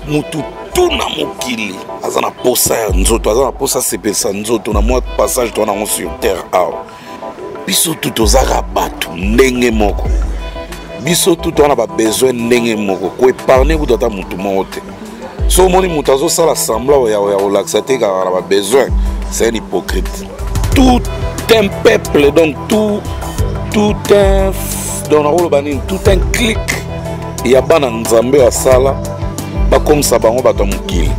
mutu tuna mokili azana posa ya nzoto azana posa sepelisa nzoto na mwa passage to na sur terre awa biso tu tozaka bato ndenge moko biso tu tona ba besoin ndenge moko ko épargner ku tata mutu moko te so moni mutu azosala semblant ya relaxer te kaka na ba besoin c'est un hypocrite tout un peuple donc tout un tout un clic ya bana nzambe asala bakomisa bango bato mokili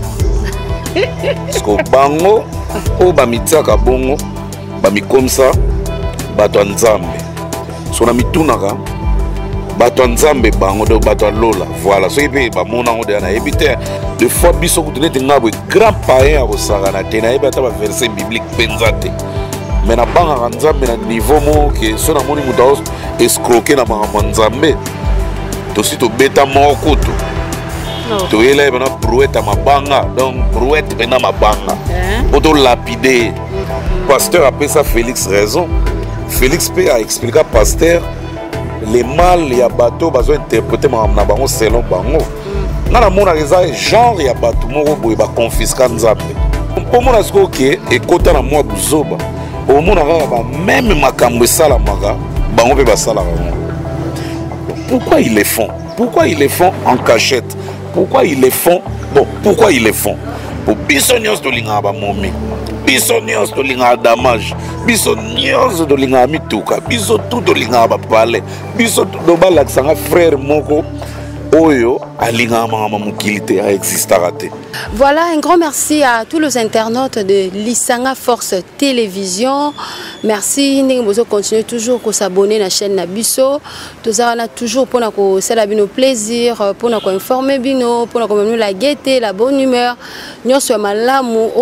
parce que bango o bamitiaka bongo bamikomisa bato ya nzambe so na mitunaka bato ya nzambe bango de bato ya lola voilà soki mpe bamonango deya nayebi te de fois biso kutu neti nga boye grand payen ya kosakana te nayebi ata baverset biblique mpenza te mais nabangaka nzambe na niveau moko ke so namoni moto ao escroke na makambo ya nzambe tosi tobeta moko kutu toyela ye bana brouette ya mabanga donc brouette mpena mabanga po tolapide pasteur apesa Félix raison Félix mpe aexplika pasteur les mal ya bato bazointerprete makambo na bango selon bango nga namonaka eza genre ya bato moko boye baconfiska nzambe mpo mona sikoyo ke ekota na mwa buzoba omona kaka bameme makambo esalamaka bango mpe basalaka yango pourquoi ils le font en cachette pourquoi ils le font po biso nyonso tolingaka bamomi biso nyonso tolingaka damage biso nyonso tolingaka mituka biso tu tolingaka bapale biso tobalakisanga frère moko oyo alingaka makambo mokili te aexistaka te. Voilà, un grand merci à tous les internautes de Lisanga Force Télévision. Merci, nous continuer toujours à s'abonner à la chaîne Nabiso. Nous avons toujours pour nous faire nos plaisirs, pour nous informer, pour nous la gaieté, la bonne humeur. Nous sommes là, nous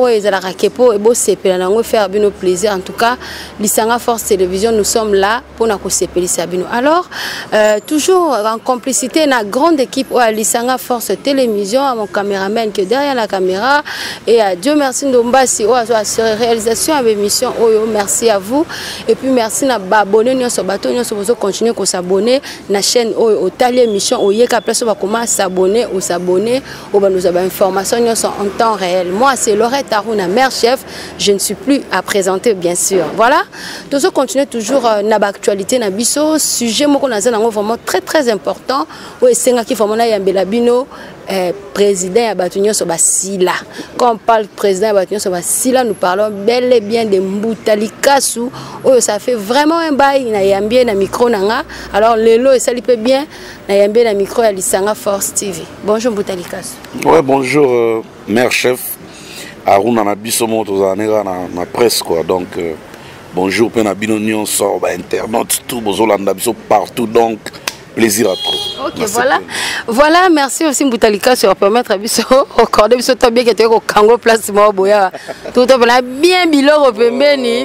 sommes faire nos plaisirs. En tout cas, Lisanga Force Télévision, nous sommes là pour nous faire plaisir. Alors, toujours en complicité, une grande équipe à Lisanga Force Télévision, à mon caméraman qui est derrière la caméra, et à Dieu merci Ndombasi à la réalisation de l'émission. Merci à vous et puis merci à abonner nous sur bateau nous sommes continuer à s'abonner à la chaîne au tali émission au yeka place on va commencer à s'abonner ou s'abonner ou nous avons information en temps réel. Moi c'est Laurette Aruna, mère chef, je ne suis plus à présenter bien sûr. Voilà, nous allons continuer toujours na actualité na biso sujet moko na vraiment très important ou esenga ki vraiment na yambela bino président Abatunyo Sobasila. Quand on parle président Abatunyo Sobasila, nous parlons bel et bien de Mbutalikasu. Oh, ça fait vraiment un bail. Il y a bien un micro nanga. Alors Lelo et ça lui peut bien. Il y a bien un micro à Lisanga Force TV. Bonjour Mbutalikasu. Ouais, bonjour mère chef. Aruna Nabiso Motozanera na presse quoi. Donc bonjour Penabino Nyon sort internaute tout Bozolanda Biso partout donc. Plaisir à trop. Ok, merci voilà. Voilà, merci aussi Mbutalika sur permettre à Bisso au corps de Bisso bien qui était au Congo place moi boya. Tout à bien bilo au pembeni.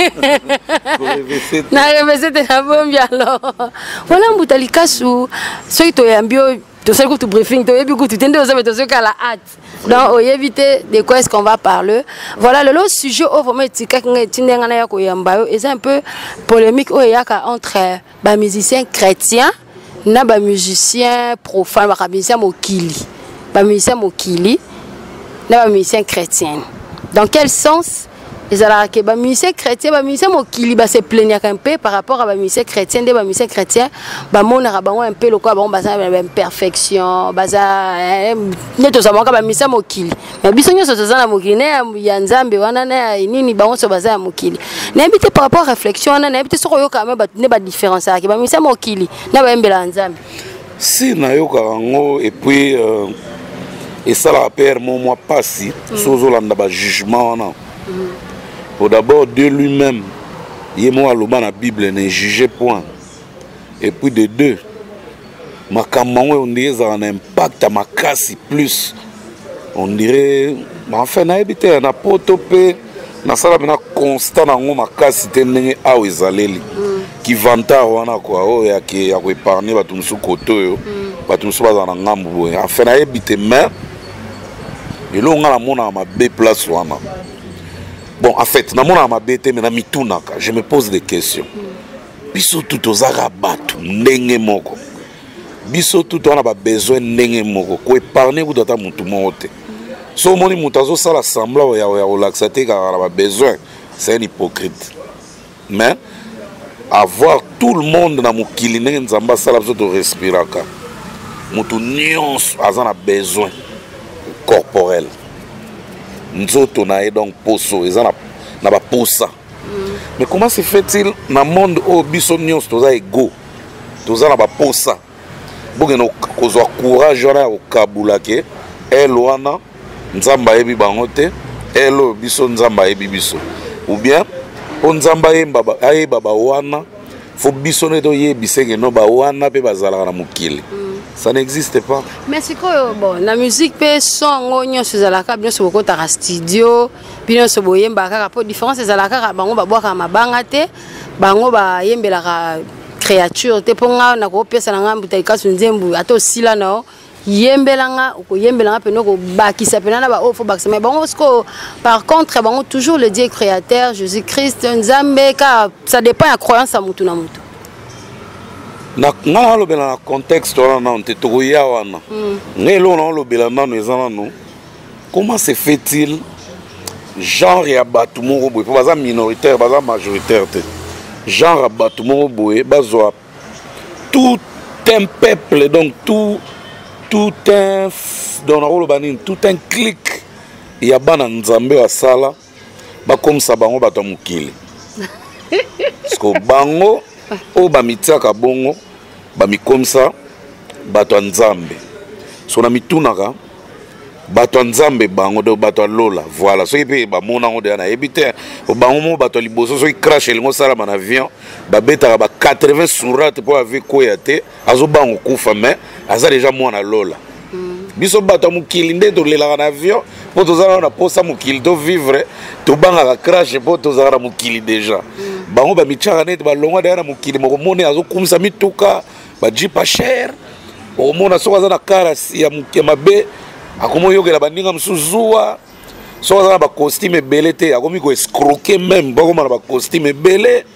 Na revêté de la bombe alors. Voilà Mbutalika sous ceux qui ambio de ce que tu briefing, tu as vu que tu t'es aux amis à la hâte. Donc, on éviter de quoi est-ce qu'on va parler. Voilà, le sujet au vraiment c'est un peu polémique entre les musiciens chrétiens et les musiciens profanes, les musiciens mokili, les musiciens chrétiens. Dans quel sens? Les musiciens chrétiens, les musiciens mokili se plaignent un peu par rapport à les musiciens chrétiens. Les musiciens chrétiens, un peu le quoi, perfection, les musiciens mokili. Mais les musiciens mokili, yanzambe wana nini bango so baza mokili. N'habite par rapport à réflexion, n'habite sur yo quand même ba différence avec les musiciens mokili. Na ba mbela nzambe. Si na yo karango et puis et ça la père moi passi sozo landa ba jugement na. Pour d'abord, Dieu lui-même, il est moi dans la Bible, ne juge point. Et puis de deux, ma caméra, on dirait ça a un impact à ma casse plus. On dirait, enfin, na habité, na potopé, na sala na constant na ma casse tenenge a wezaleli. Qui vanta wana quoi, oh ya qui a épargné batum sous koto, batum sous bazana ngambo. Enfin, na habité mais, et là on a la mona ma B place wana. Bon, en fait, je me pose des questions. Biso tout aux arabatu, ndenge moko. biso tout on a besoin ndenge moko ko épargner ku data mutu mote so moni mutu azosala semblant ya relaxer te car a besoin c'est un hypocrite mais avoir tout le monde na mokili ndenge nzamba sala biso to respiraka mutu nyonso azana besoin corporel nzoto na donc poso ezana na ba posa mais comment se fait-il na monde au biso nyonso toza ego toza na ba posa bokeno kozwa courage wana o kabula ke elwana nzamba yebi bango te elo biso nzamba yebi biso ou bien on nzamba yeba ba wana fo biso ne to yebise ke no ba wana pe bazala na mokili. Ça n'existe pas. Mais c'est quoi bon la musique pe son onyo sezalaka bien so kota ka studio bien so boyemba kaka po différence ezalaka bango ba boka mabanga te bango ba yembela ka créature te ponga na ko pesa na ngambu taika sunzembu ato sila na yembelanga ko yembelanga pe no ko bakisa pe na ba ofo bakisa mais bango sko par contre bango toujours le Dieu créateur Jésus-Christ Nzambe ka ça dépend ya croyance à mutu na mutu. Na ngala lobela na contexte wana on te toya wana ngelo na lobela nanu ezana no comment se fait-il genre ya batu moko boye baza minoritaire baza majoritaire te genre ya batu moko boye bazwa tout un peuple donc tout un dans le banine tout un clic ya bana nzambe wa sala ba comme ça bango bato mukili parce que bango o ba mitiaka bongo ba mi comme ça bato nzambe so na mitunaka bato nzambe bango do bato lola voilà so pe ba mona ngo de na ebite o bango mo bato liboso so crash elingo sala na avion ba beta ba 80 surat pour avec koya te azo bango kufa mais aza déjà mona lola biso bato mukili nde to lela na avion po to zala na posa mukili to vivre to banga crash po to zala mukili déjà bango ba michara net ba longa dara mukili moko mone azo kumisa mituka ba jipa cher o mona so za na karasi ya mabe akomo yogela baninga msuzua so za ba costume belete akomi ko escroquer même bako na ba costume belé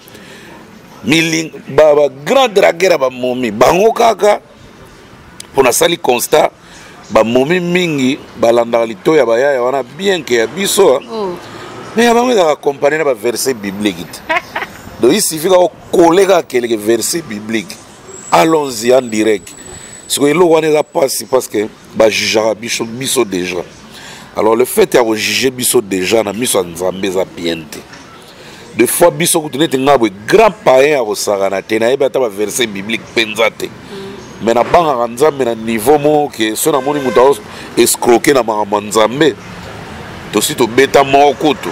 miling ba grand dragueur ba momi bango kaka pona sali constat ba momi mingi balanda lito ya bayaya wana bien que ya biso mais ya bango za accompagner na ba verset biblique. Donc il suffit qu'on collègue à quelques versets bibliques. Allons-y en direct. Ce que l'on n'a pas, c'est parce que bah jugera biso déjà. Alors le fait de juger biso déjà, na biso nzambe za bienté. De fois biso ku tenete ngabwe grand païen au sarana tena eba ta verset biblique penzate. Mais na banga nzambe na niveau mo que so na moni muta escroquer na nzambe. To si to beta moko to.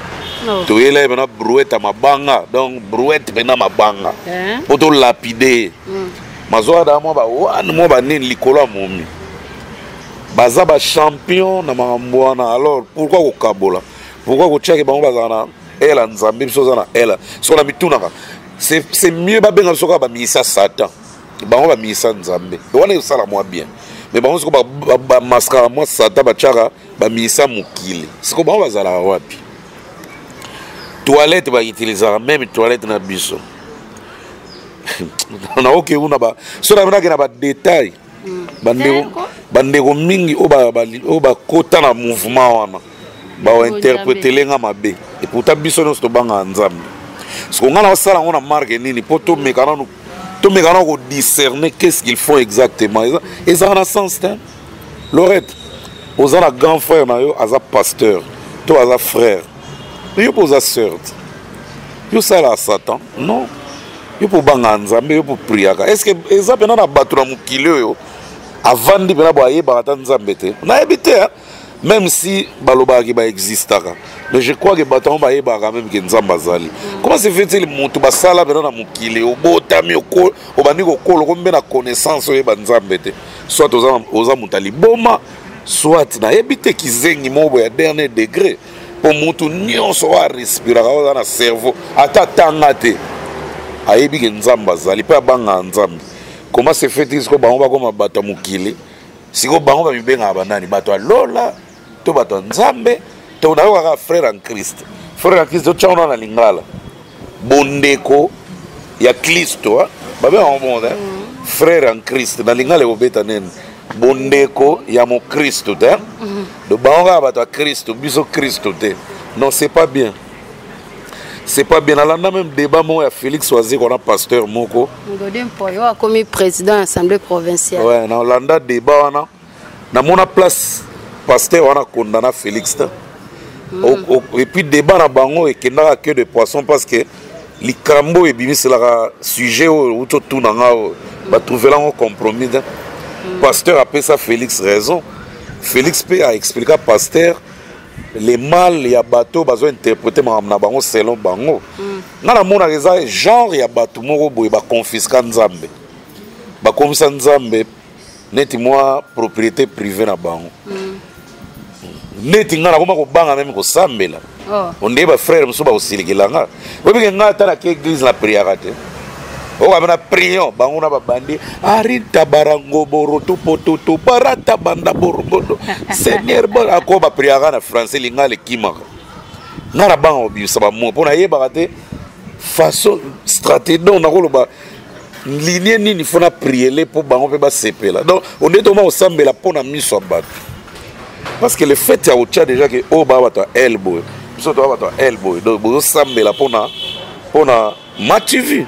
Tu es là, il y a brouette à ma banga, donc brouette à ma banga. Pour te lapider. Ma zoa d'amo ba wan mo ba nin likola momi. Baza ba champion na mambwana. Alors pourquoi au kabola? Pourquoi au tchèque ba bazana elle nzambe biso zana elle. So na mituna ka. C'est mieux ba benga soka ba misa satan. Ba ba misa nzambe. Wana yosala moi bien. Mais ba soka ba mascara moi satan ba tchaka ba misa mukili. Siko ba bazala wapi? Toilette va utiliser même toilette na biso. Na oké una ba so na na ba détail. Bandeko mingi o ba kota na mouvement wana. Ba interpréter lenga mabe. Et pourtant biso no sto banga nzambe. Ce qu'on a sala on a marqué nini poto mekana no to mekana ko discerner qu'est-ce qu'ils font exactement. Et ça en a sens hein. Lorette, aux a grand frère na yo aza pasteur, to aza frère. Yo posa sœur. Yo sala Satan. Non. Yo po banga nzambe yo po priaka. Est-ce que ezapena na batu na mukili yo avant di bena boye ba nzambe te. Na ebité même si baloba ki ba existaka. Mais je crois que batu ba yeba quand même que nzamba zali. Comment se fait-il mutu ba sala bena na mukili o botami ko o bani ko kolo ko mbena connaissance yo ba nzambe te. Soit oza mutali boma soit na ebité ki zengi mobo ya dernier degré. Pour mutu nyonso wa respirer ka na cerveau ata tanga te ayebi ke nzamba zali pa banga nzambe. Comment se fait-il que bango ba koma bato mukili siko bango ba mibenga banani bato lola to bato nzambe to na ka frère en Christ to chauna na lingala bondeko ya Kristo ba be en bon frère en Christ na linga le obeta nene bondeko ya mo Christ te de bango ba to Christ biso Christ te non c'est pas bien. C'est pas bien. On a même débat moi Félix Oazé qu'on a pasteur moko. Ngodim a comme président de l'Assemblée provinciale. Ouais, na Hollanda débat on a na mon place pasteur on a condamné Félix. Et puis débat na bango et qui n'a que de poissons parce que les crambo et bimi c'est la sujet où tout nanga va trouver là un compromis. Pasteur a fait ça Félix raison. Félix peut a expliqué à pasteur les mal ya bateau besoin interpréter na bango selon bango na mona reza genre ya bateau moko boye ba confisquer nzambe ba confisquer nzambe neti moi propriété privée na bango neti ngana koma ko banga même ko sambela on est ba frère muso ba osilikilanga obi nga ta na ke église na prière te o ka na prion bango na babandi arita barango boroto pototo barata banda borogodo seigneur bon akoba priara na français linga le kimaka ngara bango bi saba mo pona yeba te façon stratégie donc na koloba ligne nini fona prier les pour bango pe ba sepela donc on est tellement au sambela pona miso bat parce que le fait ya ocha déjà que o ba bato elbow biso to bato elbow donc bo sambela pona mativi.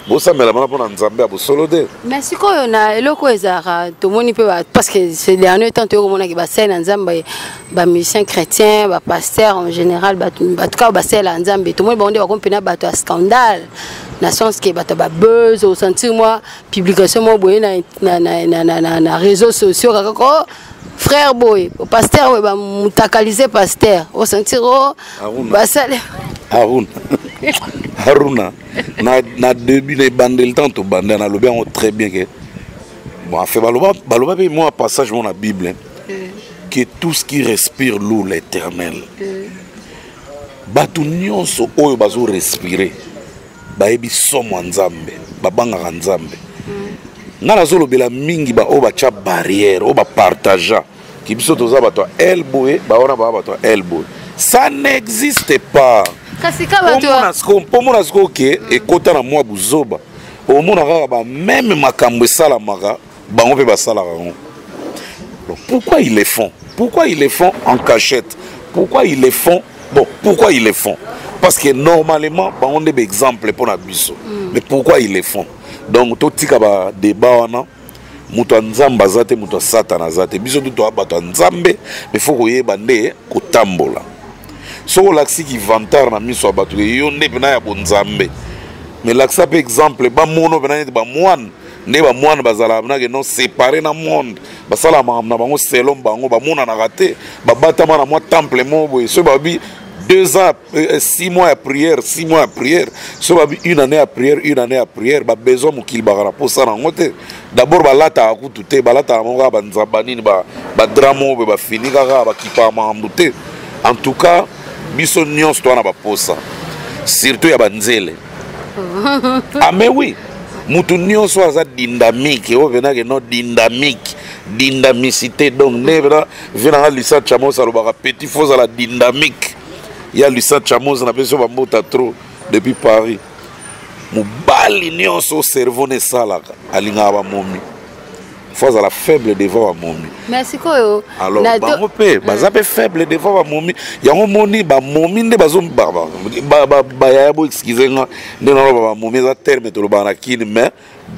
Mais si on a eloko ezara tout monde peut parce que ces derniers temps tout le monde qui ba scène nzambe ba musicien chrétien ba pasteur en général ba tout cas ba scène nzambe tout le monde ba compena ba to scandale na sens que ba to ba buzz au sentir moi publication moi boye na réseaux sociaux kako frère boy au pasteur ba mutakaliser pasteur au sentir ba sale Haruna na début les bandel tant to bandel na lobi très bien que bon fait baloba moi passage dans la Bible que tout ce qui respire l'eau l'Éternel batu nyonso oyo bazo respirer ba ebi somo nzambe ba banga nzambe ngala zo lobela mingi ba o ba cha barrière o ba partager ki biso toza bato elbow ba ona ba bato elbow ça n'existe pas. Pomona sko ke ekota na mwa buzoba omona kaka ba même makambo esalamaka bango mpe basalaka yango. Pourquoi ils le font? Pourquoi ils le font en cachette? Pourquoi ils le font? Bon, pourquoi ils le font? Parce que normalement bango nde exemple pour na biso. Mais pourquoi ils le font? Donc totika ba débat wana muto nzamba azate muto satana azate biso tout abato nzambe mais faut koyeba nde kotambola. So l'axi qui vantar na miso abatu yo nde pena ya bonzambe mais l'axa par exemple ba mono pena ba moine ne ba moine bazala na que non séparé na monde basala na bango selon bango ba mona na raté ba batama na moi temple mo boy so babi 2 ans 6 mois à prière 6 mois à prière so babi une année à prière ba besoin mo kil bagara pour ça na ngote d'abord ba lata akutu te ba lata mo ba nzabanini ba dramo ba fini kaka ba kipa mambuté en tout cas biso nyonso to na ba posa surtout ya banzele ah mais oui mutu nyonso aza dynamique o vena que non dynamicité donc nevra vena lisa chamos alobaka petit faux à la dynamique ya lisa chamos na beso ba mota trop depuis Paris mobali nyonso cerveau ne salaka alinga ba momi faut à la faible devant la momie. Merci quoi. Alors, bango pe, bazape faible devant la momie. Yango moni ba momie ne bazom ba ya bo excusez moi, ne ba momie za terme to ba na kini mais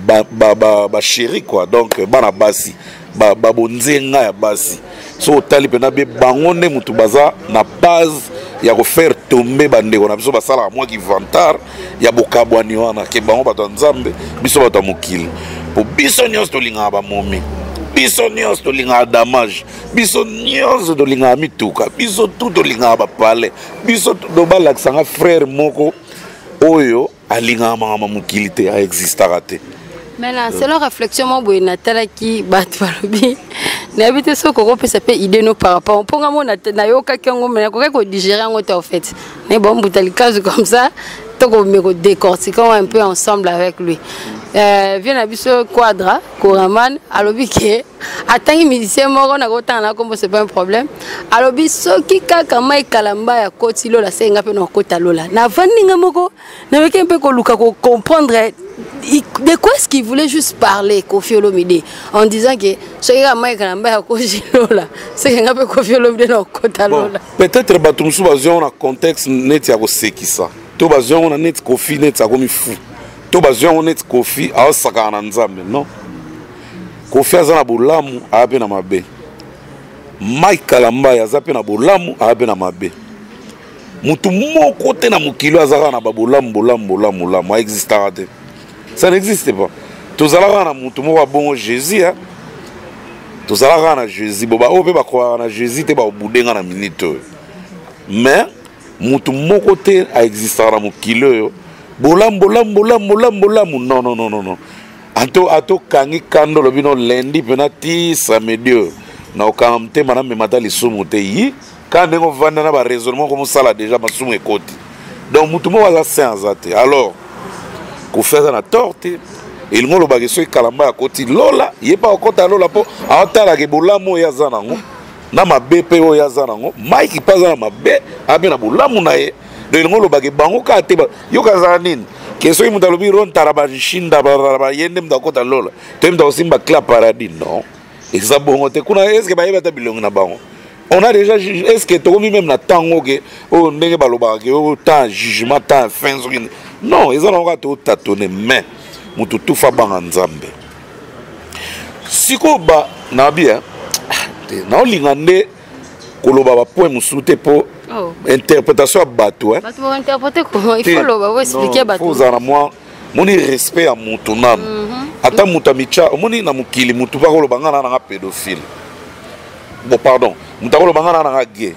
ba chéri quoi. Donc bana basi, ba bonzenga ya basi. So tali pena be bango ne mutu baza na base ya ko faire tomber bandeko na biso basala moi qui vantar ya bokabwani wana ke bango bato nzambe biso bato mokili. Pour biso nyos to linga ba momi biso nyos to linga damage biso nyos to linga mituka biso tout to linga ba pale biso do balak sanga frère moko oyo alinga mama mukilité a existera te. Maintenant selon réflexion mo boy natala ki bat balobi na habite so ko peut s'appeler idée no par rapport pour nga mo na yoka kengo mais ko digérer en en fait mais bon butali cas comme ça to me décortiquer un peu ensemble avec lui. Vient à biso quadra Koraman alobi ke atangi musicien moko na kota na kombo c'est pas un problème alobi soki kaka mai kalamba ya koti lola senga pe na kota lola na vandinga moko na weke mpe ko luka ko comprendre de quoi est-ce qu'il voulait juste parler, Koffi Olomide, en disant que ce qui est Mike Lamba à Kojilola, c'est qu'il y a un peu Koffi Olomide dans le côté Lola. Peut-être que nous sommes un contexte net à qui ça. Tout basé on a net Koffi net à comme fou. Tout basé on net Koffi à Sakana Nzambe, non? Koffi a zana bolamu a be na mabe. Mike Lamba ya zape na bolamu a be na mabe. Mutu moko te na mukilo azaka na bolamu existera te. Ça n'existe pas. Tous allons na mutu moko bon Jésus hein. Tous allons na Jésus boba o pe ba croire na Jésus te ba obudenga na minute. Mais mutu moko te a existera na mukilo yo. Bolamu non. Ato kangi kando lobino lundi penati samedi na okamte mana me mata lisumu te yi. Quand on va dans un raisonnement comme ça, là, déjà, je suis côté. Donc, tout le monde a séance. Alors, qu'on fait un torte, il m'a dit que Kalamba à côté Lola, il n'est pas au côté Lola pour attendre que Bolamo Yazanango, na ma BPO Yazanango, Mike passe dans ma B, a bien à Bolamo nae, de il m'a dit que Bango Kateba, Yokazanin, que soit il m'a dit que Tarabajin, Dabaraba, Yendem da côté Lola, tu m'as aussi ma clap paradis, non? Et ça, bon, tu connais, est-ce que Baïba t'a bilong na Bango? On a déjà jugé, est-ce que tu as même la tango que oh n'est pas le temps jugement temps fin non ils ont tout tâtonné mais mutu tout fa banga nzambe siko ba na bien na lingande koloba ba point musute po interprétation bato hein bato interpréter comment il faut le expliquer bato faut za moi moni respect à mutu nam ata mutamicha moni na mukili mutu ba koloba ngana na pédophile. Bon, pardon, nous avons gay.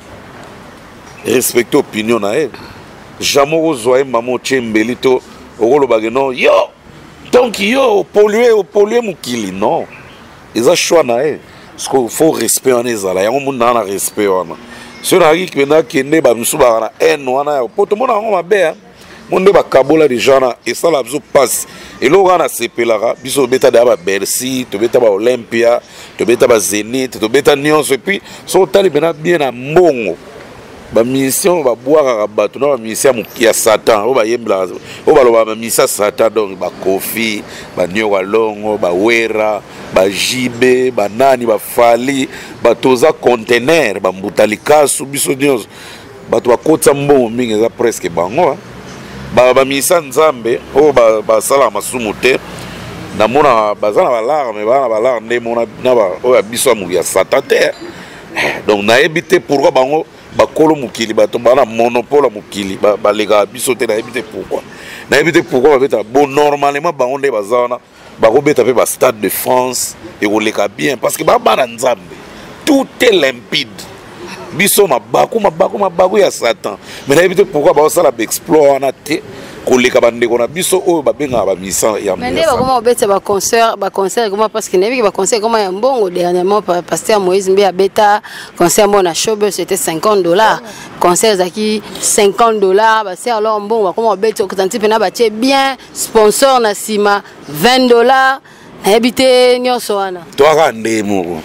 Respecter l'opinion. Jamais ozoé maman Tchembelito, non, yo, donc yo, polluer moukili, non. Ils ont choix naé. Parce qu'il faut respect en ezala. Il y a un monde dans le respect. Si on a dit que nous avons haine, pour tout le monde a un bé. Monde ba kabola déjà et ça la passe et là on a CPLA biso beta d'aba Bercy to beta ba Olympia to beta ba Zénith to beta Nyonso et puis so tali bien à mbongo ba mission ba boire ba to na mission ya Satan o ba yembla o ba lo ba mission Satan donc ba Koffi ba Nyo Longo ba Wera ba Jibe ba nani ba Fali ba toza conteneur ba Mbutalika su biso Nyonso ba to ba kota mbongo mingi za presque bango ba misa nzambe o ba sala masumu te na mona bazana balarme bana balarme mona na ba o biso mu ya Satan te donc na ebité pourquoi bango ba kolo mukili ba tomba na monopole mukili ba lega biso te na ebité pourquoi ba beta bon normalement bango nde bazana ba ko beta pe ba Stade de France et ko leka bien parce que ba bana nzambe tout est limpide. Biso mabaku ya Satan mais na éviter pourquoi ba ça la exploit na te koleka bande kona biso o ba benga ba misa ya mais ndeba comment obeta ba concert comment parce que nebi ba concert comment ya mbongo dernièrement pasteur Moïse Mbe abeta concert mon na Showbiz c'était $50 concert zaki $50 ba c'est alors mbongo comment obeta okanti pena ba tie bien sponsor na sima $20 na ebité nyonso wana to akande moko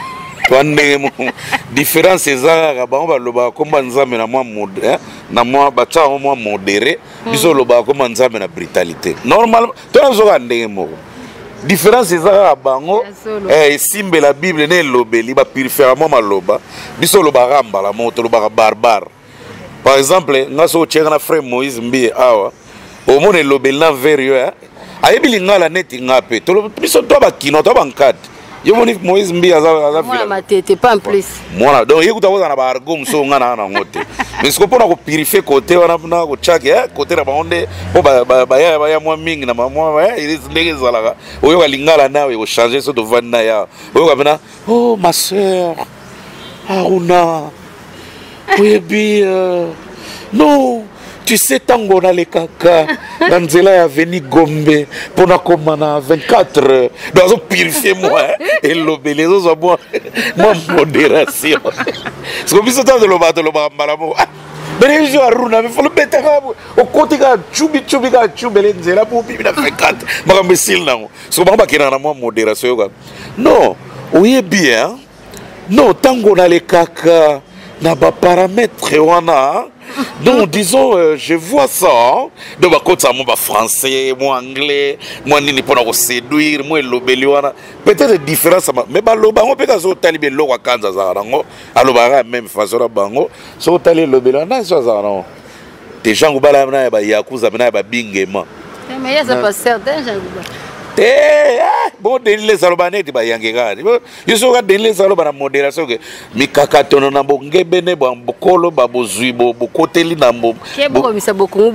différence ezaka bango baloba komba nzambe na mwa modéré na mwa bacha mwa modéré biso loba komba nzambe na brutalité normalement to nazoka ndenge moko différence ezaka bango simbe la Bible ne lobeli ba purifier mwa maloba biso loba ramba la moto loba barbare par exemple ngaso tchenga na frère Moïse Mbe awa au monde lobeli na verio ayebi ngala neti ngape to biso to ba kino to ba nkati. Yo moni Moïse Mbe aza moi ma tête pas en plus moi donc yekuta ko na ba argom so ngana na ngote mais ce qu'on peut ko purifier côté wana na ko chaki côté na baonde po ba ya moi mingi na moi il ndenge zalaka oyo ka lingala nawe ko changer so de vanna ya oyo ka bena oh ma sœur Aruna oui bien non tu sais tango na le kaka na nzela ya veni Gombe pona komana 24 heures dozo purifier moi et lobele zo moi modération parce que biso ta de lo mbala mo mais je Aruna mais faut le mettre au côté ka chubi ka chubele nzela po bibi na 24 makambe sil nango so ba kina na moi modération yo non oui bien non tango na le kaka na ba paramètre wana Donc, disons, je vois ça. Hein? Donc, quand moi français, moi anglais, moi ni pour nous séduire, moi l'obéliwana. Peut-être la différence, mais on peut dire que les lois Kansas zarango, alors même façon la bango, so tali l'obéliwana ça zarango. Des gens qui bala na ba yakuza na ba bingema. Mais ça pas certain gens. Bon, les Albanais, ils sont les Albanais modération. Mais Kakatono na bonge bene bokolo babozui bokoteli na mbo. Beaucoup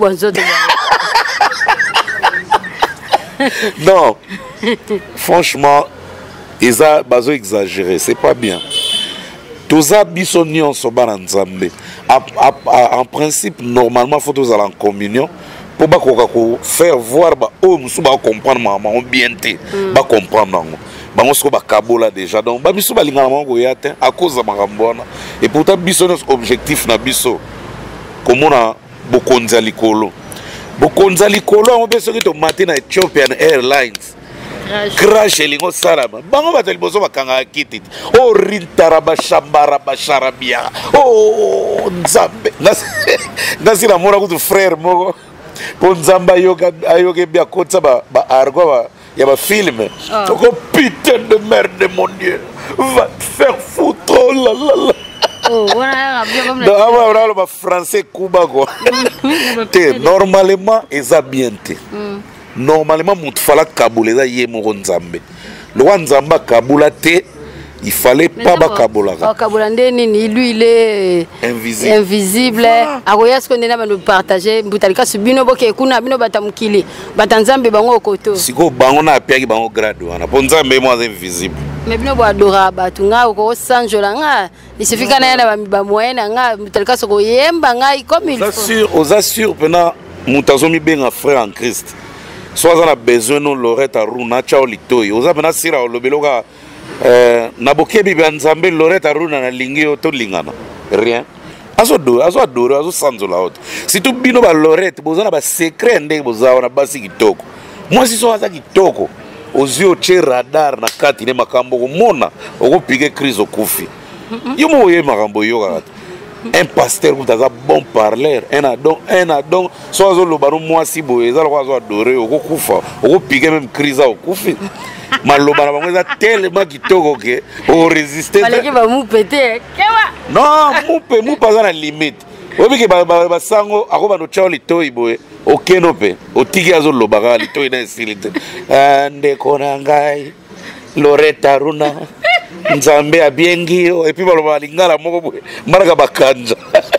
Non, franchement, ils ont besoin exagéré, c'est pas bien. Tous les bisonions sont bananzambe. En principe, normalement, il faut tous aller en communion. Pour faire voir oh musu ba comprendre maman bien te ba comprendre ngo ba ngosko ba kabola déjà donc ba biso ba lingana mango yate à cause de marambona et pourtant biso notre objectif na biso komona bokonza likolo on peut se to matin Ethiopian Airlines crash elingo salama bango batali bozo bakanga kiti o rintara ba shambara ba sharabia oh nzambe nasi la mora ku frère moko pour Nzamba ayoke bien kotsa ba argo ya ba film toko putain de merde mon Dieu va te faire foutre oh là là là oh voilà bien comme français kuba quoi normalement eza bien te normalement mutu fala kabula eza ye mo Nzambe le Nzamba kabula te. Il fallait pas bakabola. Bakabola ndeni lui il est invisible. Aroya ce qu'on est là nous partager butalika subino boke kuna bino batamukili. Batanzambe bango koto. Siko bango na apiaki bango grade wana. Ponzambe moi invisible. Mais bino bo adora batu nga ko sanjola nga. Il suffit kana yana ba moyenne nga butalika soko yemba nga comme il faut. Aux assure pena mutazomi benga frère en Christ. Soit on a besoin non Lorette Aruna chao litoi. Oza pena sira lobeloga nabokebi banzambe Lorette Aruna na lingi oto lingana rien azo sanzola auto si tu bino ba Lorette bozana ba secret ndenge bozawa na basi kitoko moi si so aza kitoko ozio che radar na kati ne makambo komona okopige crise okufi yo mo ye makambo yo kata un pasteur qui est bon parleur un adon so azo lobano moi si boye za lo azo adorer okokufa okopige même crise okufi maloba na bango eza tellement kitoko ke o résister baleki ba mu pété kewa non mu pas na limite obiki ba sango akoba no chao litoi boye okeno pe otiki azo lobaka litoi na silite ndeko na ngai Lorette Aruna Nzambe abiengio et puis baloba lingala moko boye maraka bakanja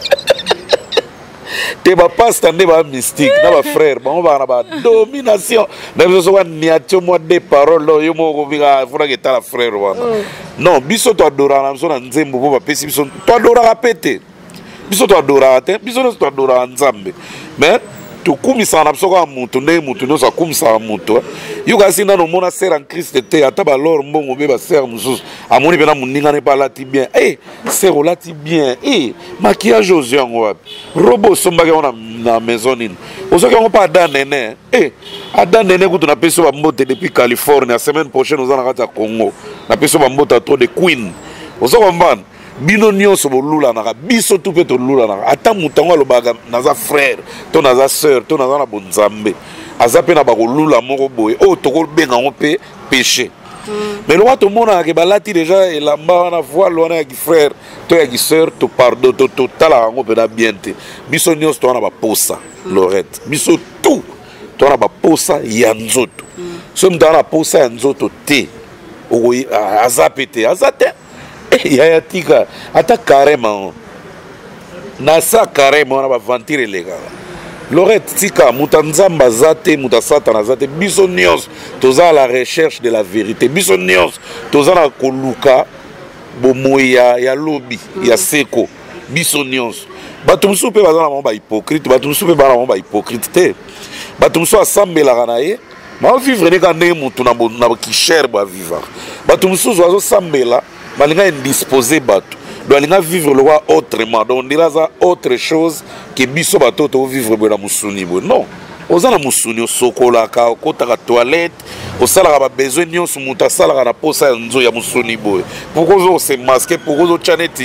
te ba pasteur ne ba mystique na ba frère bango ba na ba domination na biso wa niatio mo de parole yo mo ko biga funa ke tala frère wana non biso to adora na biso na nzembo bo ba pesi biso to adora rapete biso to adora te biso to adora Nzambe mais to kumisa na biso ka mutu ne mutu no sa kumisa mutu yo ka sina no mona ser en Christ te ata ba lor mbongo be ba ser mususu amoni pena muninga ne pas lati bien ser lati bien maquillage aux yeux wapi robot somba ke na maison nini osoki on pas danene adanene kutu na peso ba mbote depuis Californie la semaine prochaine ozana kata Congo na peso ba mbote trop de Queen osoko mbana bino nyonso bolula na biso tu pe to lula na ata mutango lobaga naza frère to naza sœur to naza na bonzambe aza pe na ba kolula moko boye toko benga on pe péché mais le wato mona ke balati déjà elamba na voile wana ya frère to ya sœur to pardon to tala ngo pe na bien te biso nyonso to na ba posa Lorette biso tout to na ba posa ya nzoto so mta na posa ya nzoto te aza pete azate ya tika ata carrément na sa carrément na ba ventire lega Lorette tika mutanzamba zate mutasata zate biso nyos toza la recherche de la vérité biso nyos toza na koluka bomoya ya lobi ya seko biso nyos bato musu pe bazana mo ba hypocrite bato musu pe bana mo ba hypocrite te bato musu asambela kana ye ma vivre ne ka ne mutu na ki cher ba vivre bato musu zo sambela balinga indisposé bato doit vivre le roi autrement donc on dira ça autre chose que biso bato to vivre la musuni non ozana musuni sokola ka kota ka toilette osala ba besoin nyonso muta sala na posa nzo ya musuni boy pourquoi on se masquer pourquoi on chaneti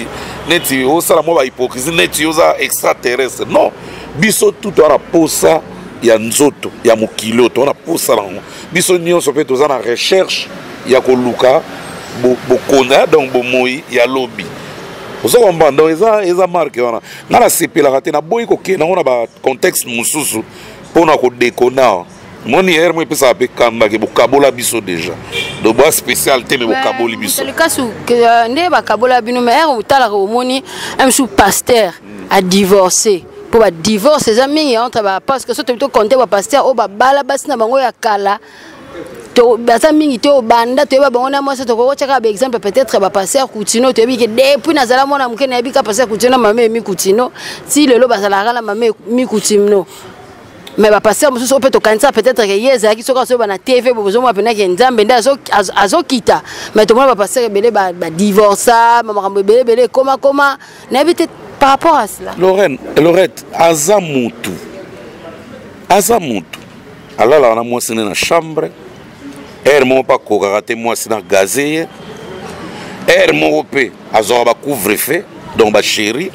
neti osala mwa ba hypocrisie neti oza extraterrestre non biso tout wana posa ya nzoto ya mokili oyo tona posa nango biso nyonso mpe toza na recherche ya koluka bokonda donc bomoi ya lobi oza komba donc eza marke wana nga nasepelaka te naboyi kokende nango na bacontexte mosusu mpona kodekona moni ere mo epesaka mpe kandaki bokabola biso déjà donc boa spécial te me bokaboli biso likasu nde bakabola bino mais ere otalaka omoni mosusu pasteur a divorcé po badivorce eza mingi entre parce que so tobi tokonte bapasteur oyo babala basi na bango ya kala baza mingi te obanda toyeba bango na mwasi tokokotyaka baexemple peut-être bapasteur Coutinho toyebi ke depuis nazala mwana moke nayebi ka pasteur Coutinho na mama emi Coutinho si lelo bazalaka na mama emi Coutinho mais bapasteur mosusu oyo mpe tokanisa peut-être ke ye ezalaki soki azoyeba na tv bozomona mpenaki nzambe nde azokita mais tomona bapasteur ebele badivorsa bamakambo ebelebele ekoma nayebi te par rapport à cela. Lorette, aza mutu alala na mwasi na chambre moko pa kokaka te mwasi na gazeye moko pe azwaka bacouvre-feu donc bachéri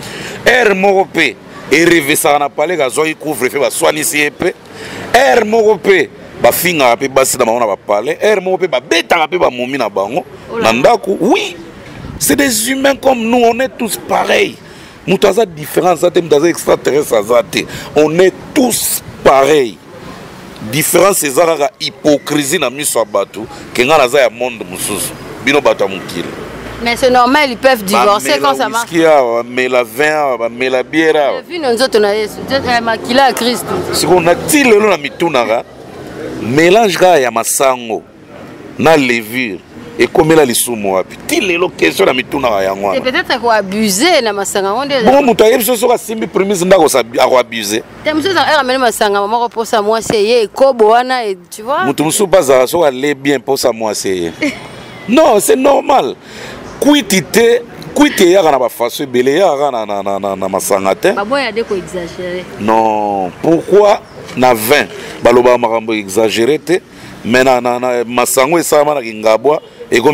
moko pe erevesaka na paleka azwaki couvre-feu baswanisi ye mpe moko pe bafingaka mpe basi na bango na bapale moko pe babetaka mpe bamomi na bango na ndako. Oui, c'est des humains comme nous, on est tous pareils. Nous avons des différences, nous avons extraterrestres, on est tous pareils. Différence c'est la hypocrisie dans le monde que nous avons un monde musulman. Mais c'est normal, ils peuvent divorcer quand ça marche. Mais la vin, mais la bière. Vu nous autres, on a maquillé à Christ. Si on a dit le nom de mélange ya masango na levure. Et comme la lisumo wapi ti lelo question na mituna yango c'est peut-être ko abuser na masanga onde bon muta yebiso soka simbi premise ndako sa ko abuser te muso za era mena masanga mama ko posa moi c'est ye kobo wana et tu vois mutu muso baza soka le bien posa moi c'est ye non c'est normal kuitite ya kana ba faso belé ya kana na masanga te ba boya de ko exagérer non pourquoi na 20 baloba makambo exagérer te mais na masango esama na kingabwa et comme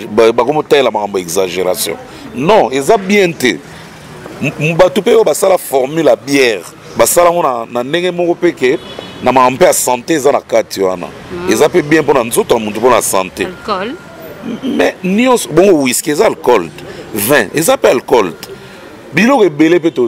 la exagération. Non, ils ont bien été. Mbatoupe basala formule la bière. Basala na nenge moko peke na mampe à santé za na kati wana. Ils ont bien pour nous autres pour la santé. Alcool. Mais nios bon whisky ils alcool. Vin, ils appellent alcool. Bilo rebelle pe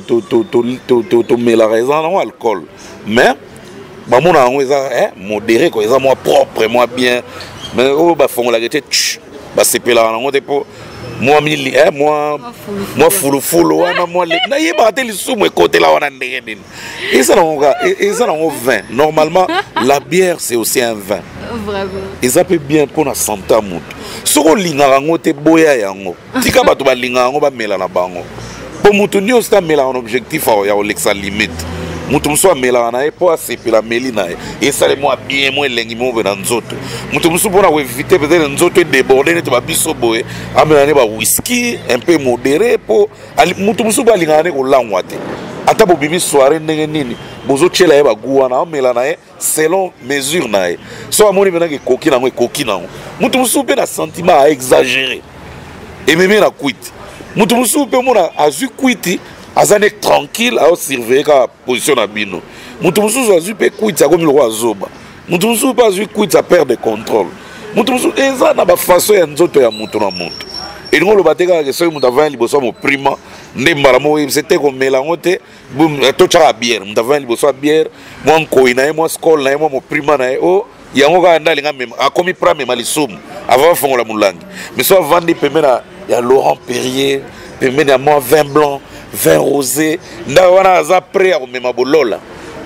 to mélanger ça non alcool. Mais ba mona ngo ils modéré quoi, ils ont moi propre, moi bien. Mais oh bah font la gâté bah c'est pas là on dépôt moi mili moi fulu wana moi na yeba te lisu mo côté là wana ndenge et ça on vin normalement la bière c'est aussi un vin vraiment et ça peut bien pour la santé à mutu soko linga ngo te boya yango tika bato ba linga ngo ba mela na bango pour mutu ni osta mela un objectif ya olexa limite mutu muso amela na e po asepela meli na e sale mo bien mo elengi mo be na nzoto mutu muso pona ko éviter peut-être nzoto déborder ne te ba biso boye amela ne ba whisky un peu modéré po mutu muso ba lingane ko langwa te ata bo bibi soirée ndenge nini bozo chela e ba guwa na amela na e selon mesure na e so amoni bena ke koki na ngo koki na ngo mutu muso pe na sentiment à exagérer et même na quit mutu muso pe mona azu quiti azane tranquille à surveiller la position na bino mutu mususu azu pe kuita comme le roi zoba mutu mususu pas azu kuita perdre contrôle mutu mususu eza na ba façon ya nzoto ya mutu na mutu et ngo lo bateka ke so mutu avant liboso mo prima ndembala mo c'était comme mélangote to chara bière mutu avant liboso bière mo nko ina mo skol na mo prima na o yango ka ndali nga même akomi prame malisumu avant fongola mulangi mais so vandi pemena ya Laurent Perrier pemena ya moi vin blanc vin rosé nda wana aza prêt à komema bolola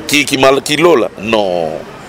ki lola non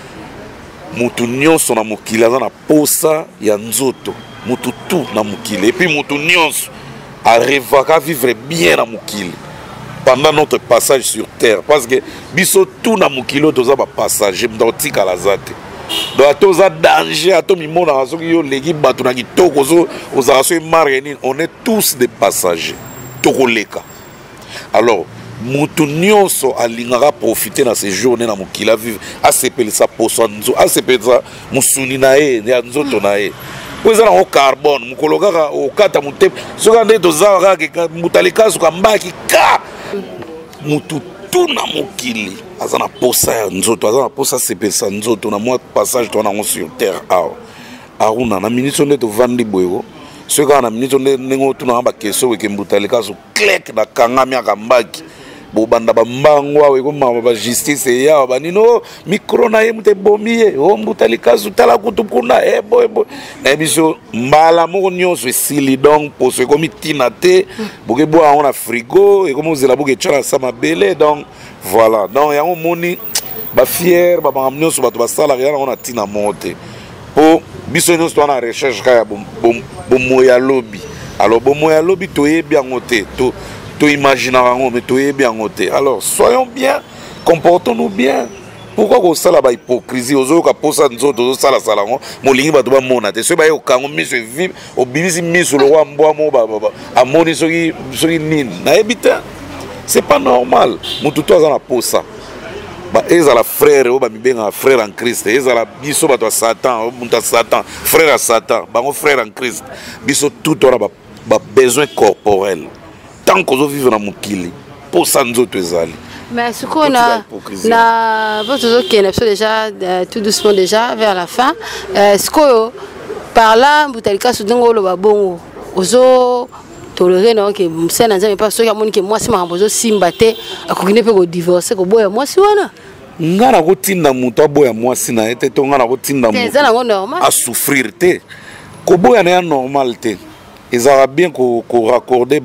mutu nyonso na mokili aza na posa ya nzoto mutu tout na mokili et puis mutu nyonso arrivaka vivre bien na mokili pendant notre passage sur terre parce que biso tout na mokili toza ba passager ndo tikala zate donc atoza danger atomi mona soki yo legi bato na kitoko zo ozaka so marre on est tous des passagers tokoleka. Alors, mutu nyonso alingaka profiter na ces journées na mokila vivre a sepeli sa poso nzo a sepeli sa musuni na e ya nzoto na e pois ça au carbone mukologa au kata mutem soka nde tozawa ka mutalikasu kambaki ka mutu tuna mokili azana posa ya nzoto azana posa sepesa nzoto na moi passage to na sur terre aruna na ministre nde to vandi boyo soka na ministre ndengo tuna ba keso weke mutalikasu klek na kangami akambaki bobanda bambango awe koma ba justice ya banino micro na yemute bomie o mutalikasu tala kutukuna ebo na biso mbala moko nyonso esili donc poso komi tinate boke bo on a frigo et comme zela boke tchala sama bele donc voilà donc yango moni ba fier ba nyonso bato basala rien on a tina monte po biso nyonso to na recherche ka bom moya lobby alors bom moya lobby to yebi angote to imaginer mais to yebi angote alors soyons bien comportons-nous bien. Pourquoi qu'on sala ba hypocrisie ozo ka posa nzoto ozo sala ngo molingi bato ba mona te so ba yo kango miso vip obimisi miso lo wa mbwa mo ba amoni soki nini na ebita c'est pas normal mutu to azana posa ba ezala frère o ba mibenga frère en Christ ezala biso bato Satan muta Satan frère à Satan bango frère en Christ biso tout on a ba besoin corporel tant qu'on veut vivre na mukili posa nzoto ezali. Mais ce qu'on a déjà tout doucement déjà vers la fin. Ce qu'on par là, Boutalika Soudongo le babongo, ozo toléré non que c'est dans un pas sûr que moi c'est ma bozo simbate à qu'on ne peut divorcer que boya moi si wana. Ngana kotinda muto boya moi si na ete to ngana kotinda muto à souffrir te. Ko boya na normal te. Ils auraient bien qu'on raccorder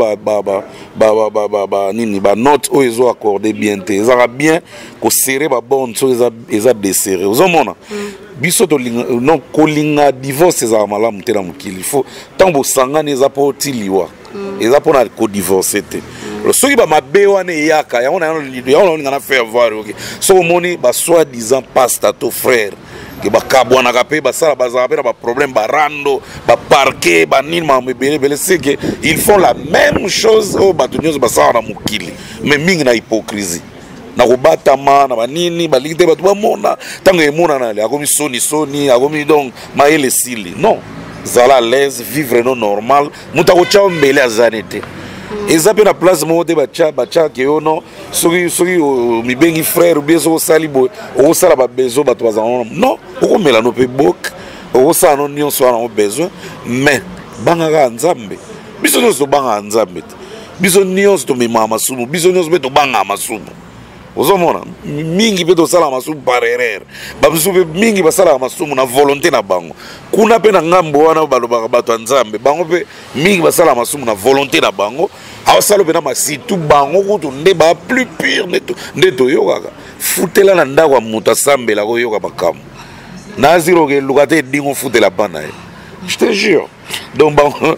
nini ba note où ils ont accordé bien te. Ils auraient bien qu'on serrer ba bonne chose ils a desserré. Vous avez biso to non kolinga divorce ils a malamu te na mukili. Il faut tant bo sangana ils a pas otiliwa. Ils a pas na ko divorcer te. Le soki ba mabe wana yaka ya on a faire voir OK. So moni ba soi-disant pasteur to frère. Que bakabwana kapé basala bazabera ba problème barando ba parquet ba nini ma mebele c'est que ils font la même chose au batunyo basala na mukili mais mingi na hypocrisie na kobatama na banini balite batu ba mona tango emona na le akomi soni akomi donc maele sili non zala à l'aise vivre non normal mutako chao mbele azanete ezape na place mote bacha ke ono soki mi bengi frère ou bien so salibo o sala ba besoin bato bazana non o mela no pe bok o sala no nyonso ana o besoin mais banga nzambe biso nyonso banga nzambe biso nyonso to mema masumu biso nyonso beto banga masumu ozomona mingi beto sala masumu par erreur babiso be mingi basala masumu na volonté na bango kuna pe na ngambo wana balobaka bato nzambe bango pe mingi basala masumu na volonté na bango awasalo pe na masitu bango kutu nde ba plus pire neto yokaka futela na ndako ya muta sambela ko yoka bakamu naziro ke lukate dingo futela bana je te jure donc bango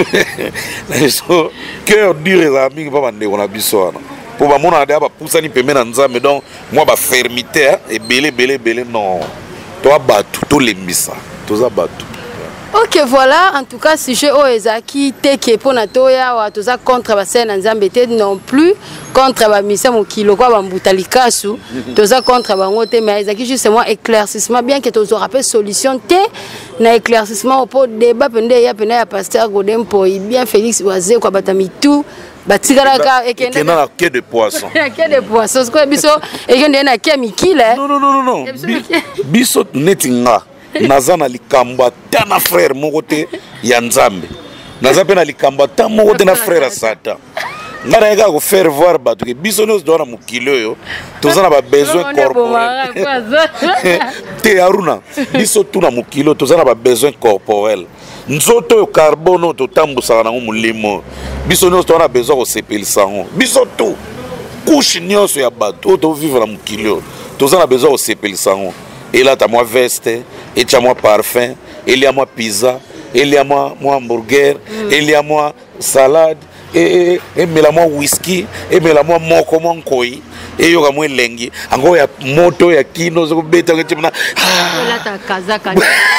so cœur dur les amis pas bande on a biso wana pour ba mona ba poussani pemé na nzambe donc moi ba fermité et belé non to abatu to lembisa to za batu. Ok, voilà, en tout cas, si je Oezaki, teke pour Natoya, ou à contre la scène en Zambété, non plus contre la mission au kilo, quoi, Bambutalikasu, toza contre la bangote, mais Ezaki, justement, éclaircissement, bien que tu rappelles solution, té, na éclaircissement, au pot débat, pendant ya pasteur Godem, pour bien Félix Oazé, quoi, batamitou, batigara, et qu'il y a un quai de poisson. Quai de poisson, ce qu'on a biso, et qu'il y a un quai Mikil, non, biso netinga. Nazana likamba tana frère mokote ya nzambe nazape na likamba ta mokote na frère Satan ngana eka ko faire voir batu ke biso nos doana mukilo yo tozana ba besoin corporel te aruna biso tuna mukilo tozana ba besoin corporel nzoto yo carbono to tambusaka nango mulimo biso nos doana besoin ko sepelisa ngo biso to couche nyonso ya batu to vivre na mukilo tozana besoin ko sepelisa ngo. Et là, tu as moi veste, et tu as moi parfum, il y a moi pizza, il y a moi hamburger, il y a moi salade, et mais la moi whisky, et mais la moi moko koi, et yo moi lengi, encore ya moto ya kino, zo beta que tu m'as. Là, ta kazaka.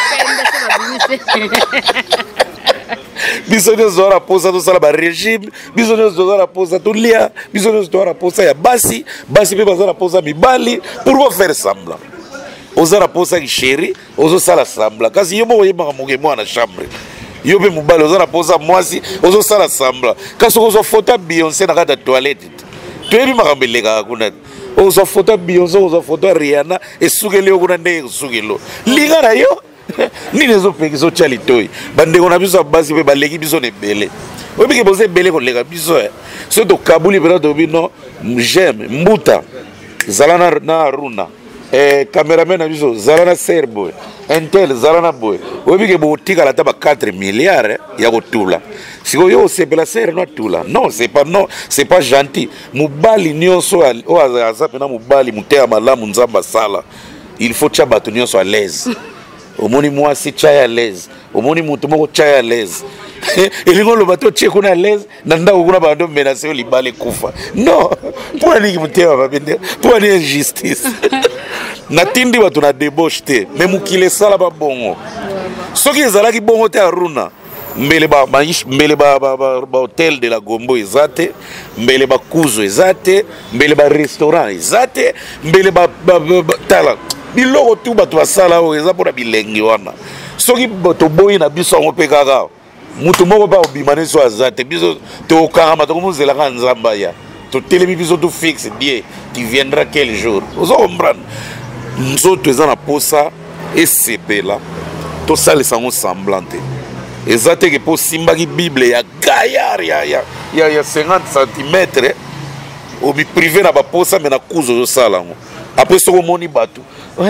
Bisogna zora posa to sala ba régime, bisogna zora posa to lia, bisogna zora posa ya basi pe bazora posa mibali pour faire semblant. ozara posa ki chéri ozo sala sambla kasi yobo oyeba moke mwana chambre yo pe mobali ozara posa mwasi ozo sala sambla kasi ozo photo Beyoncé na kata toilette toyebi makambo eleka kuna ozo photo Beyoncé ozo photo Rihanna esukeli yo kuna ndenge esukelo linga na yo nini ezopekisa otya litoi bandeko na biso basi mpe baleki biso na ebele oyebike boza ebele koleka biso so tokabuli mpena tobi no jeme mbuta zala na aruna cameraman na biso zala na ser boye intel zala na boye oyebike botikala ata ba 4 milliards ya kotula sikoyo osepela ser no atula non c'est pas gentil mobali nyonso oyo aza mpena mobali moteya malamu nzambe asala il faut tya bato nyonso à l'aise omoni mwasi tya à l'aise omoni moto moko tya à l'aise elingo loba to tye kuna à l'aise na ndako kuna bando menase yo libala ekufa non mpo aniki motema babende mpo ani injustice natindi bato na débauche te me mokili esala babongo soki ezalaki bongo te aruna mbele hotel de la Gombo eza te mbele bakuzo eza te mbele restaurant eza te mbele tala biloko tu bato basala oyo eza mpona bilengi wana soki toboyi na biso yango mpe kaka mutu moko mpe obima neso aza te biso tokangama tokomozelaka nzamba ya totelemi biso to fixe die tu viendra quel jour ozo comprendre nzoto eza na posa esepela tosalisa yango semblant te eza teke mpo simbaki bible ya gaillard ya 50 cm omiprive na baposa me na kuzu ozosala yango apres soko omoni bato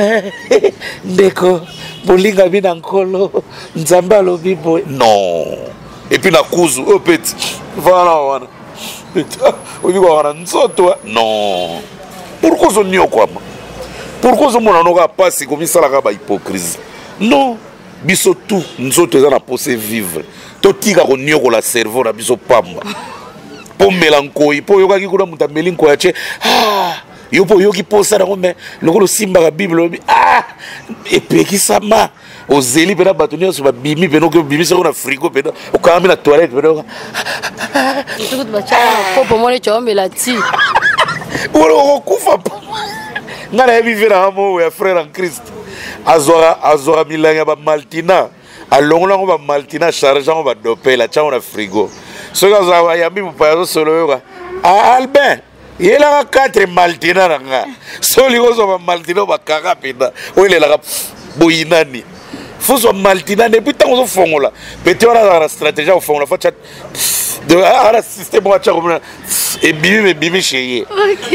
ndeko bolinga bi na nkolo nzambe alobi boye non epuis na kuzu oyo peti vala wana oyebika wana nzoto non pourkui ozoniokwama pourkui ozomona noka pasi komisalaka bahypocrisie non biso tu nzoto eza na pose vivre totika koniokola cerveau na biso pamba mpo mela nkoi mpo oyokaki kuna moto ameli nkoi atie yo mpo oyoki posa nango me lokolo osimbaka bible obi epekisama ozeli mpena bato nyonso babimi mpena oke obimisi yango na frigo mpena okangami na toilette mpena okokufa po nga nayebi ve na amo ya frère en Christ azwaka milangi ya bamaltina alongola yango bamaltina charge yango badopela atya yango na frigo soki azwaka yambi mopaya azosolo yoka albin yelaka 4 maltina na nga so olingi ozwa bamaltina bakaka mpena oyelelaka boyinani fozwa maltina ne puis ntango ozofongola pete wana azaka na stratégie ya kofongola fa tya ana système moko atya komona ebimi chez ye.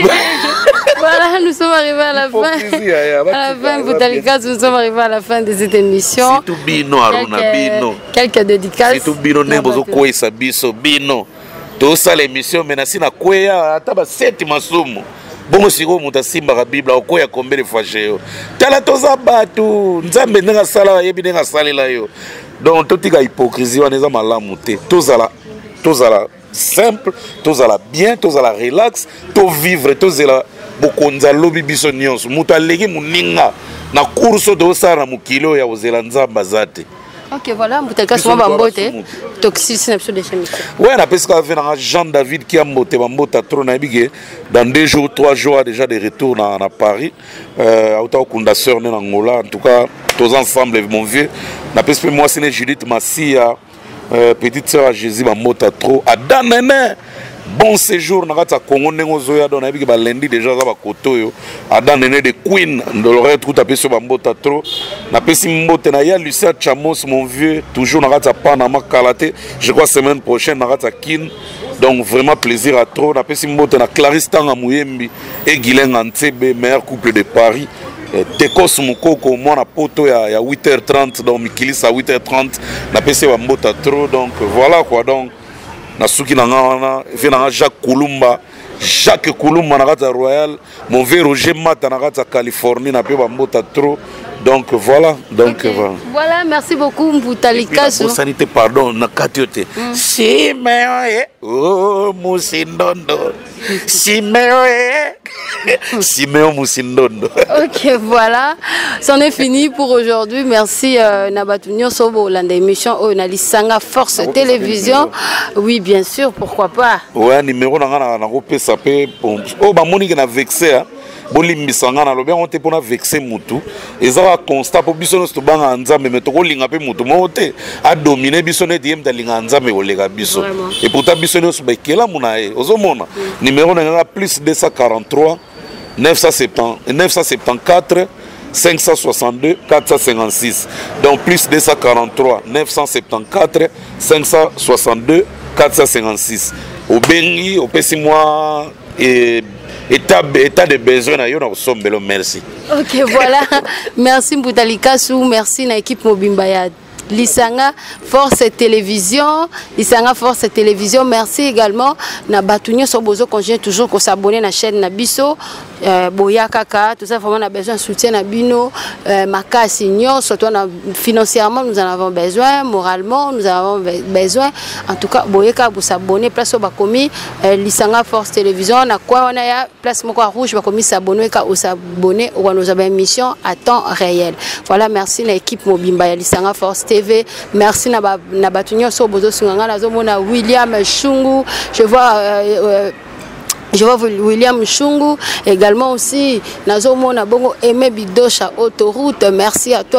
Voilà, nous sommes arrivés à la fin. Nous sommes arrivés à la fin de cette émission. C'est tout bino, Aruna, bino. Quelques dédicaces. C'est tout bino, nembozo kwesa biso, bino. Tout ça l'émission, mais na kweya, ataba 7 masumu. Bongo siko muta simba ka Bible, okoya combien de fois chez yo. Tala toza batu, nzambe ndenga sala yebi ndenga salela yo. Donc totika hypocrisie wana eza malamu te. Tozala simple, tozala bien, tozala relax, to vivre, tozala bokonza lobi biso nyonso. Muta legi muninga na kurso to sara mukilo ya ozela nzamba zate. Ok, voilà, Mboutelka souvent bambote, toxicité na de chimie. Ouais, on a pesqué avec Jean David qui a monté bambote à trop naibige dans 2 jours, 3 jours déjà de retour à Paris. Autant condenseur en Angola, en tout cas tous ensemble mon vieux. On a pesqué moi c'est Judith Massia, petite sœur à Jésus bambote à trop. À Danene. Bon séjour na kata Congo nengo zoya don naibiki ba lundi déjà za ba kotoyo Adam Nene de Queen de l'aurait tout tapé sur bambota trop na pesi mbote na ya Lucien Chamos mon vieux toujours na kata Panama Kalaté je crois semaine prochaine na kata Kin donc vraiment plaisir à trop na pesi mbote na Clarisse Tanga Muyembi et Guilain Antebe meilleur couple de Paris Tekos Mukoko moi na poto ya 8h30 donc Mikilis à 8h30 na pesi bambota trop donc voilà quoi donc Nasuki Nangana, Venanga Jacques Koulumba Nagata Royal, mon vieux Roger Mata Nagata Californie, n'a pas Bambota trop. Donc voilà, donc okay. Voilà, merci beaucoup Mboutalika. Sanité, pardon, Nakatiote. Simeoe, oh Musindondo. Simeoe, Siméo Musindondo. Ok, voilà, c'en est fini pour aujourd'hui. Merci Nabatunio Sobo, l'émission au Nalisanga Force Télévision. Oui, bien sûr, pourquoi pas. Ouais, numéro n'a pas sapé. Oh, bah Monique n'a vexé. bolimbisa nga na lobi yango te mpona vexe mutu ezaka constat po biso nyonso tobanga nzambe me tokolinga mpe mutu moko te adomine biso neti ye mtalinga nzambe koleka biso et pourtant biso nyonso bakelamu na ye ozomona numéro na ngaka plus 243 974 562 456 donc plus 243 974 562 456 obengi opesi mwa état de besoin na yo na kosombelo merci. Ok, voilà. Merci Mbuta Likasu, merci na équipe Mobimba ya Lisanga Force Télévision, Lisanga Force Télévision. Merci également na Batunyo Sobozo congé toujours qu'on s'abonner na chaîne na Biso Boya Kaka, tout ça vraiment on a besoin de soutien na Bino Makasi Nyo, surtout financièrement nous en avons besoin, moralement nous en avons besoin. En tout cas Boya Kaka vous s'abonner place au bakomi Lisanga Force Télévision na quoi on a ya place moko rouge bakomi s'abonner ka ou s'abonner ou nous avons une émission à temps réel. Voilà, merci na équipe Mobimba ya Lisanga Force TV. Merci na Batunyo Sobozo Sunganga na zomona William Shungu. Je vois William Shungu également aussi. Nazo Mona Bongo Aimé Bidosha Autoroute. Merci à toi.